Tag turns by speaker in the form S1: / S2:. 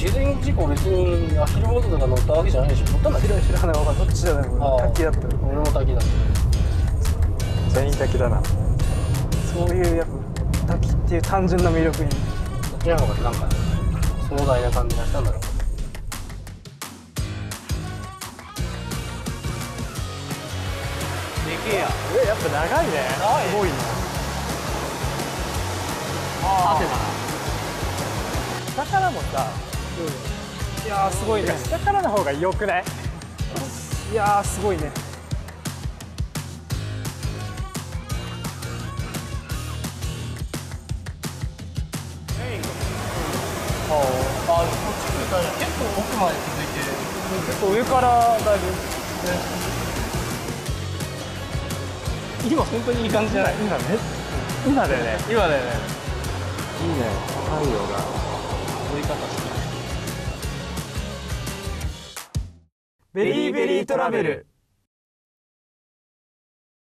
S1: 自然事故別にアヒルボートとか乗ったわけじゃないでしょ。乗ったんだっけ。
S2: 知らないわ、どっちじゃないもん。滝だった。
S1: 俺も滝だった。
S2: 全員滝だな。そういうやっぱ滝っていう単純な魅力に
S1: そっちの方がなんか壮大な感じがしたんだろう。でけえや。
S2: やっぱ長いね。すごいな。
S1: あてだ
S2: 下からもさ、いやーすごいね。下からの方が良くない？いやーすごいね。
S1: あ、こっち来るから結構奥まで続いてる。
S2: 結構上からだいぶ。
S1: 今本当にいい感じじゃない？
S2: 今ね。今だよね。
S1: 今だよね。
S2: いいね。太陽が。
S1: 追い方してる。
S2: ベリーベリートラベル。